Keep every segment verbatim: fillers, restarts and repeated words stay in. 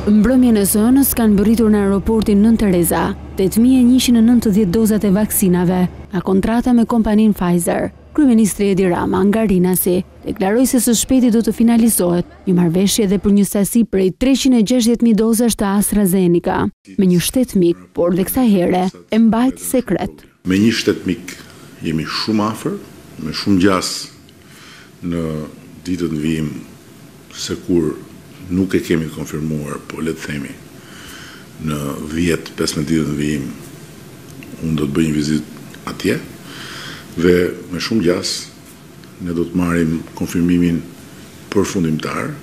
Mbrëmjen e së hënës kanë mbërritur në aeroportin Nën Tereza tetë mijë e njëqind e nëntëdhjetë dozat e vaksinave nga kontrata me kompaninë Pfizer. Kryeministri Edi Rama nga Rinasi deklaroi se së shpejti do të finalizohet një marrëveshje edhe për një sasi prej treqind e gjashtëdhjetë mijë dozash të AstraZeneca me një shtet mik, por dhe kësaj here e mbajti sekret. Me një shtet mik jemi shumë afër, me shumë gjas në ditët në vijim, se kur nuk e kemi konfirmuar, po le të themi, në dhjetë pesëmbëdhjetë ditët në vijim, unë do të bëj një vizitë atje, dhe me shumë gjas, ne do të marrim konfirmimin përfundimtar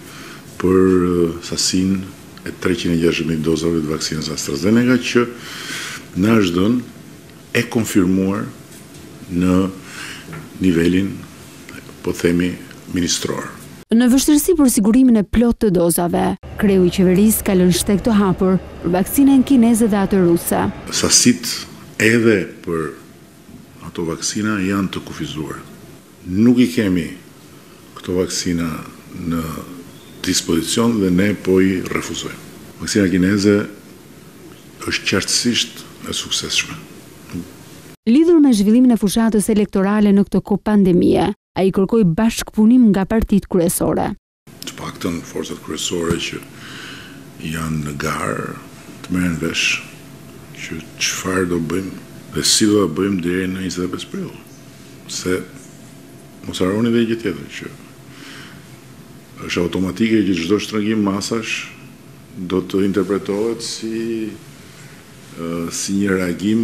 për sasin e treqind e gjashtëdhjetë mijë dozave të vaksinës AstraZeneca që na është dhënë e konfirmuar në nivelin, po themi, ministror. Në vështirësi për sigurimin e plot të dozave, kreu i qeverisë ka lënë shtek të hapur për vaksinën kineze dhe atë ruse. Sasit edhe për ato vaksina janë të kufizuar. Nuk i kemi këto vaksina në dispozicion dhe ne po i refuzojmë. Vaksina kineze është qartësisht e suksesshme. Lidhur me zhvillimin e fushatës elektorale në këtë kohë pandemie, ai kërkoi bashkëpunim nga partitë kryesore. Të paktën forcat kryesore që janë në garë të merren vesh që çfarë do bëjmë dhe si do ta bëjmë deri në njëzet e pesë prill. Se mos harroni edhe gjë tjetër që është automatike që çdo shtrëngim masash do të interpretohet si uh, si një reagim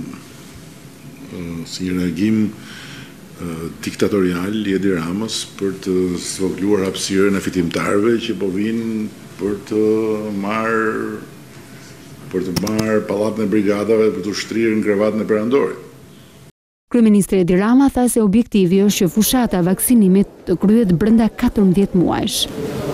uh, si një reagim uh, diktatorial i Edi Ramës për të zvogëluar hapësirën e fitimtarëve që po vinë për të marrë për të marrë pallatin e brigadave për të ushtrirë në krevatën e perandorit. Kryeministri Edi Rama tha se objektivi është që fushata e vaksinimit të kryhet brenda katërmbëdhjetë muajsh.